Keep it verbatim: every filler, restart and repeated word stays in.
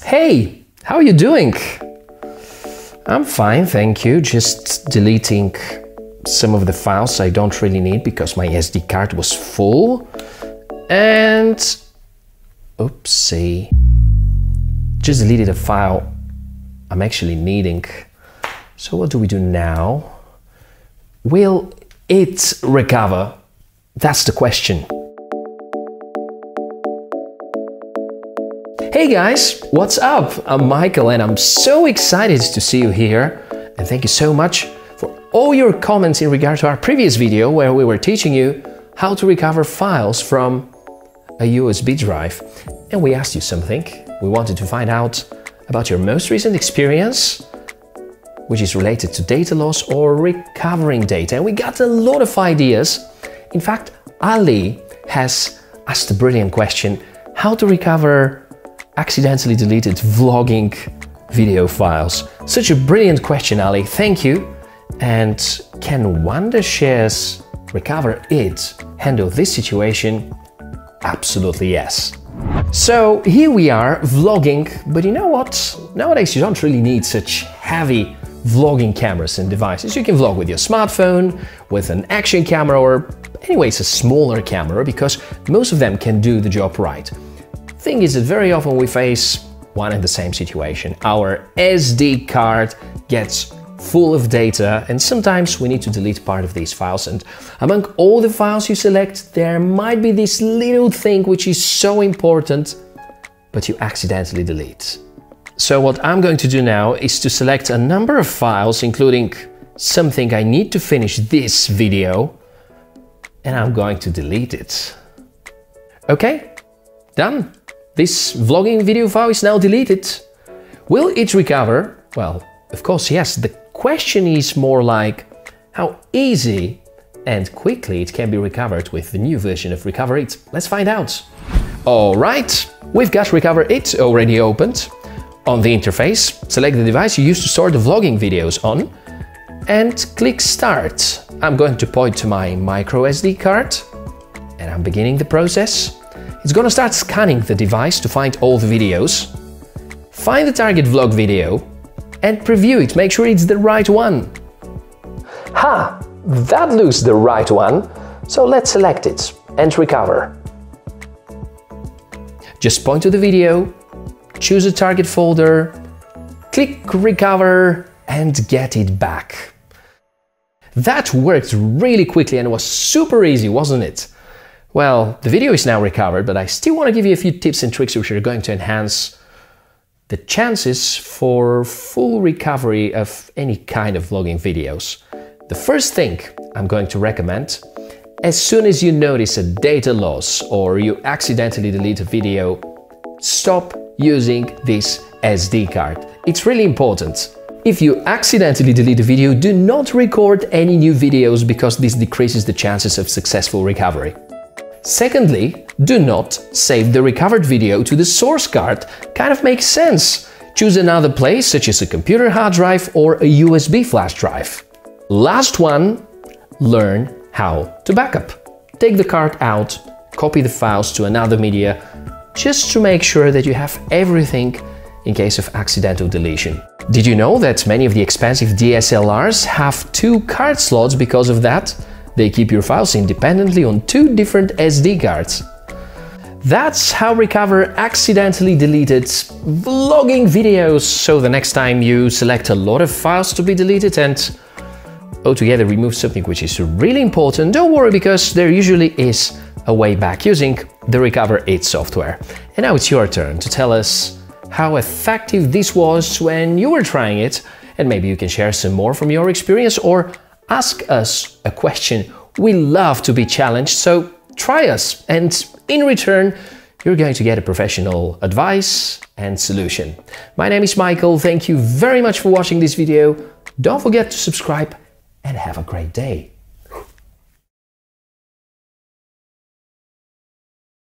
Hey, how are you doing? I'm fine, thank you. Just deleting some of the files I don't really need because my S D card was full. And oopsie, just deleted a file I'm actually needing. So what do we do now? Will it recover? That's the question. Hey guys, what's up? I'm Michael and I'm so excited to see you here. And thank you so much for all your comments in regard to our previous video where we were teaching you how to recover files from a U S B drive. And we asked you something. We wanted to find out about your most recent experience, which is related to data loss or recovering data. And we got a lot of ideas. In fact, Ali has asked a brilliant question: how to recover accidentally deleted vlogging video files. Such a brilliant question, Ali. Thank you. And can Wondershares Recover It handle this situation? Absolutely yes. So here we are vlogging, but you know what? Nowadays you don't really need such heavy vlogging cameras and devices. You can vlog with your smartphone, with an action camera, or anyways a smaller camera, because most of them can do the job right. Thing is that very often we face one and the same situation. Our S D card gets full of data and sometimes we need to delete part of these files, and among all the files you select there might be this little thing which is so important but you accidentally delete. So what I'm going to do now is to select a number of files, including something I need to finish this video, and I'm going to delete it. Okay, done. This vlogging video file is now deleted. Will it recover? Well, of course, yes. The question is more like how easy and quickly it can be recovered with the new version of Recover It. Let's find out. All right, we've got Recover It already opened. On the interface, select the device you use to store the vlogging videos on and click Start. I'm going to point to my micro S D card and I'm beginning the process. It's gonna start scanning the device to find all the videos. Find the target vlog video and preview it. Make sure it's the right one. Ha! That looks the right one. So let's select it and recover. Just point to the video, choose a target folder, click Recover and get it back. That worked really quickly and was super easy, wasn't it? Well, the video is now recovered, but I still want to give you a few tips and tricks which are going to enhance the chances for full recovery of any kind of vlogging videos. The first thing I'm going to recommend: as soon as you notice a data loss or you accidentally delete a video, stop using this S D card. It's really important. If you accidentally delete a video, do not record any new videos because this decreases the chances of successful recovery. Secondly, do not save the recovered video to the source card. Kind of makes sense. Choose another place, such as a computer hard drive or a U S B flash drive. Last one, learn how to backup. Take the card out, copy the files to another media, just to make sure that you have everything in case of accidental deletion. Did you know that many of the expensive D S L Rs have two card slots because of that? They keep your files independently on two different S D cards. That's how recover accidentally deleted vlogging videos. So the next time you select a lot of files to be deleted and altogether remove something which is really important, don't worry, because there usually is a way back using the Recover It software. And now it's your turn to tell us how effective this was when you were trying it, and maybe you can share some more from your experience or ask us a question. We love to be challenged, so try us, and in return you're going to get a professional advice and solution. My name is Michael, thank you very much for watching this video. Don't forget to subscribe and have a great day.